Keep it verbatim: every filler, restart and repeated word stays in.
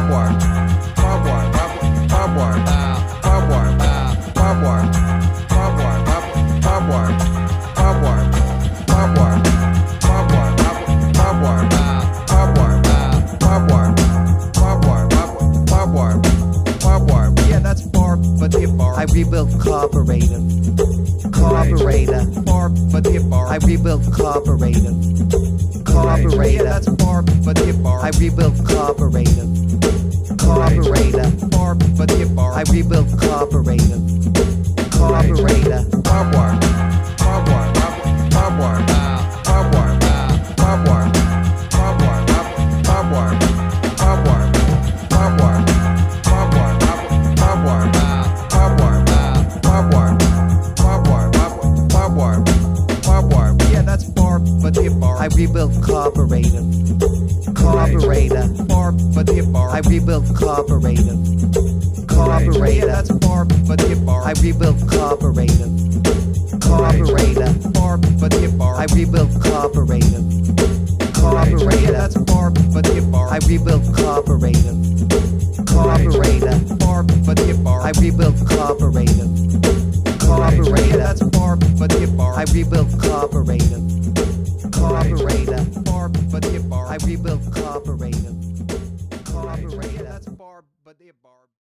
Bobwire, Bobwire, Bobwire, Bobwire, Bobwire, Bobwire, Bobwire, Bobwire, Bobwire, Bobwire, Bobwire, Bobwire, Bobwire, Bobwire, Bobwire, Bobwire. Yeah, that's bar, but the bar. I rebuilt carburetor, carburetor, bar, but the bar. I rebuilt carburetor, carburetor. Yeah, that's bar, but the bar. I rebuilt carburetor, carburetor, bar, but the bar. I rebuilt carburetor, carburetor, bobwire, bobwire, bobwire, bobwire, bobwire, bobwire, bobwire, bobwire, bobwire, bobwire, bobwire, bobwire, bobwire, bobwire, bobwire, bobwire. Yeah, that's bar, but the bar. I rebuilt carburetor, carburetor, bar, but the bar. I rebuilt carburetor, carburetor. Yeah, that's bar, but the bar. I rebuilt carburetor, carburetor, bar, but the bar. I rebuilt carburetor, carburetor. Yeah, that's bar, but the bar. I rebuilt carburetor, carburetor, bar, but the bar. I rebuilt carburetor, carburetor. That's bar, but the bar. I rebuilt carburetor.